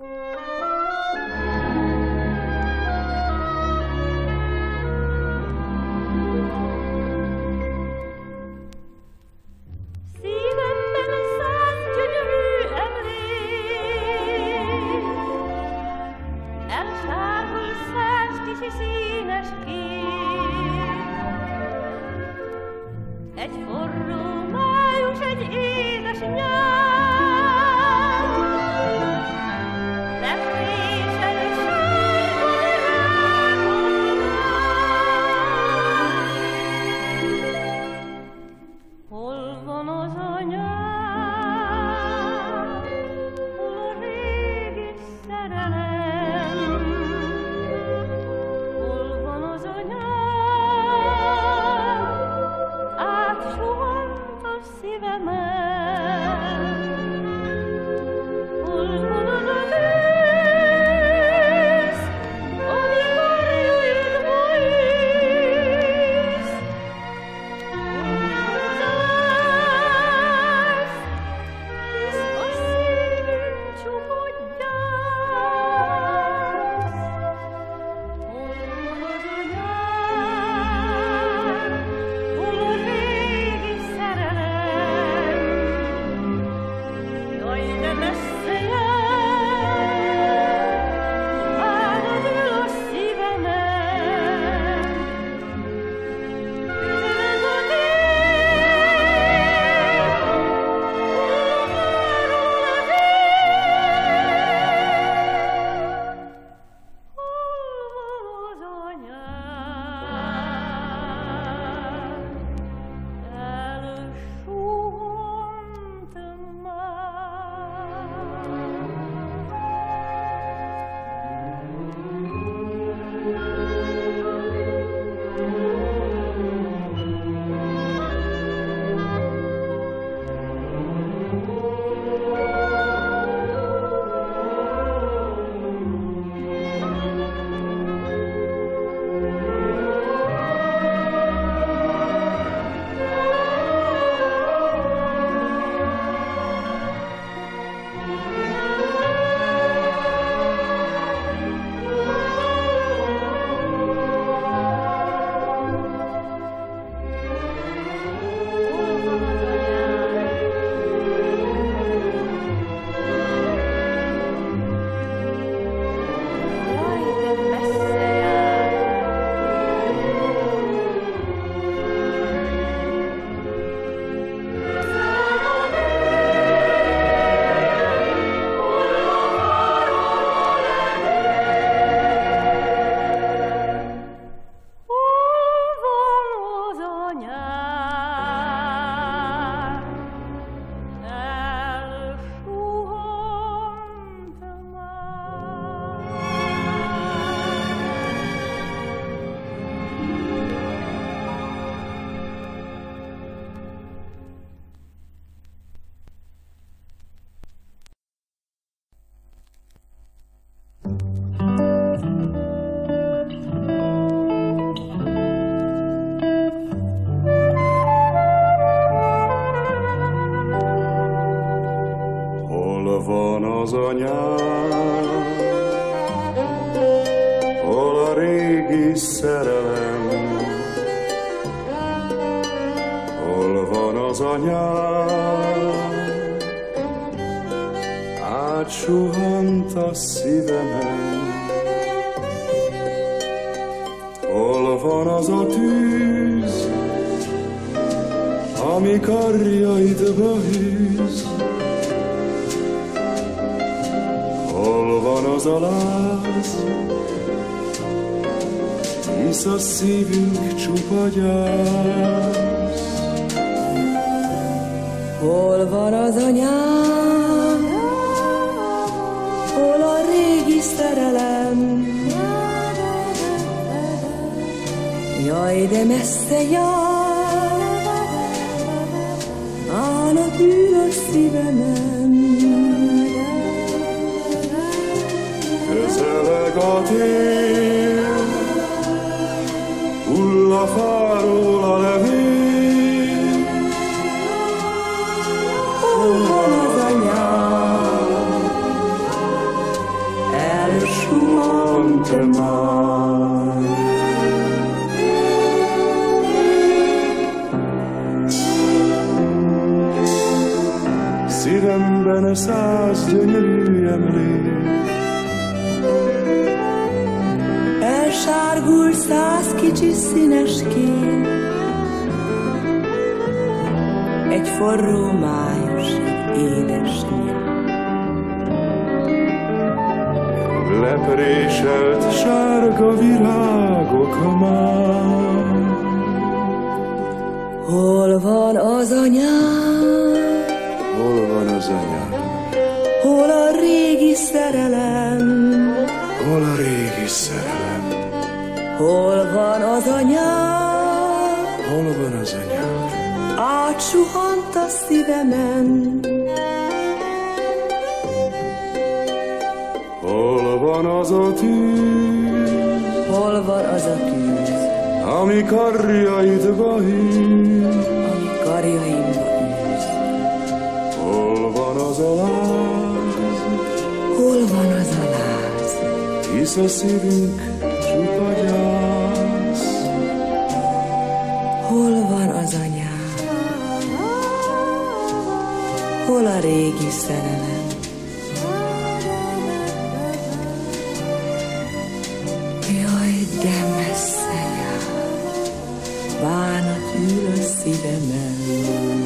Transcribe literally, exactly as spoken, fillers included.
az anyám, hol a régi szerelem, hol van az anyám, átsuhant a szívemen, hol van az a tűz, ami karjaidba hűz, hol van az a láz, hisz a szívünk csupa gyász. Hol van az anyám, hol a régi szerelem, jaj, de messze jár, áll a bűnös szívemen. Közeleg a tél, hull a fáról a levél, hol van az anyám, reneszánsz gyönyörű emlék. Elsárgul száz kicsi színes kép, egy forró május, egy édes nyár. Lepréselt sárga virágok már. Hol van az anyám? Hol van az anyám? Hol a régi szerelem? Hol a régi szerelem? Hol van az anyám? Hol van az anyám? Átsuhant a szívemen. Hol van az a tűz? Hol van az a tűz? Ami karjaidba hív? Ami karjaimba űz. Hol van az a láz? Hol van az a láz? Hisz a szívünk csupa gyász. Hol van az anyám? Hol a régi szerelem? Jaj, de messze jár, bánat ül a szívemen.